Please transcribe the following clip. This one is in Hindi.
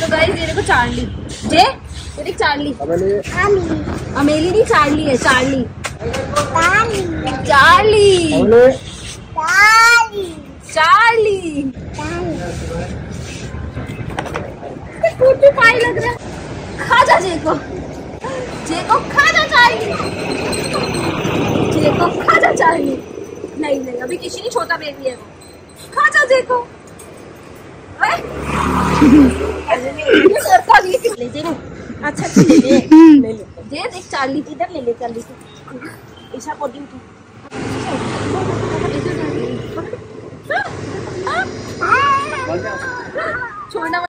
तो गाइस ये देखो चार्ली, जे ये देख चार्ली, अमेली नहीं चार्ली है, चार्ली चार्ली चार्ली टूटू पाई लग रहा है। खा जा जेको, जेको खा जा चार्ली, जेको खा जा चार्ली। नहीं नहीं अभी किसी नहीं, छोटा बेबी है वो, खा जा जेको। ले जे ना, अच्छा ले ले, ले ले जे देख चार्ली, इधर ले ले चार्ली को, ऐसा को दी तू छोड़ना।